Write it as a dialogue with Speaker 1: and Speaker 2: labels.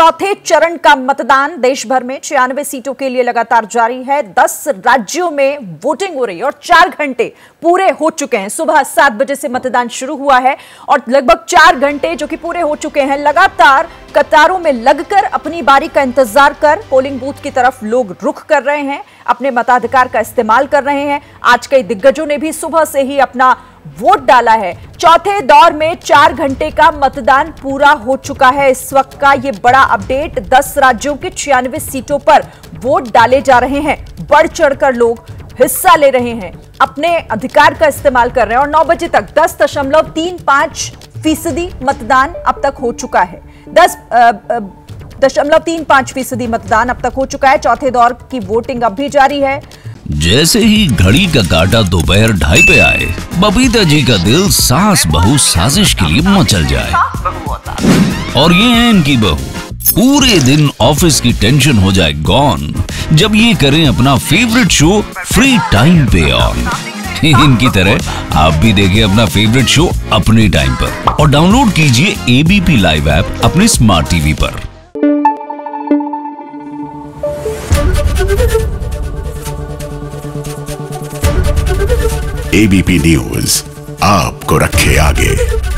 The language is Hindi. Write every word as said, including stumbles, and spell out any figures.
Speaker 1: चौथे चरण का मतदान देश भर में छियानवे सीटों के लिए लगातार जारी है। दस राज्यों में वोटिंग हो रही है और चार घंटे पूरे हो चुके हैं। सुबह सात बजे से मतदान शुरू हुआ है और लगभग चार घंटे जो कि पूरे हो चुके हैं, लगातार कतारों में लगकर अपनी बारी का इंतजार कर पोलिंग बूथ की तरफ लोग रुख कर रहे हैं, अपने मताधिकार का इस्तेमाल कर रहे हैं। आज कई दिग्गजों ने भी सुबह से ही अपना वोट डाला है। चौथे दौर में चार घंटे का मतदान पूरा हो चुका है। इस वक्त का ये बड़ा अपडेट, दस राज्यों के छियानवे सीटों पर वोट डाले जा रहे हैं। बढ़ चढ़कर लोग हिस्सा ले रहे हैं, अपने अधिकार का इस्तेमाल कर रहे हैं और नौ बजे तक दस दशमलव तीन पांच फीसदी मतदान अब तक हो चुका है। दस दशमलव तीन पांच फीसदी मतदान अब तक हो चुका है। चौथे दौर की वोटिंग अब भी जारी है।
Speaker 2: जैसे ही घड़ी का काटा दोपहर ढाई पे आए, बबीता जी का दिल सास बहू साजिश के लिए मचल जाए। और ये है इनकी बहू, पूरे दिन ऑफिस की टेंशन हो जाए गॉन जब ये करें अपना फेवरेट शो फ्री टाइम पे ऑन। इनकी तरह आप भी देखिए अपना फेवरेट शो अपने टाइम पर और डाउनलोड कीजिए एबीपी लाइव ऐप अपने स्मार्ट टीवी पर।
Speaker 3: एबीपी न्यूज आपको रखे आगे।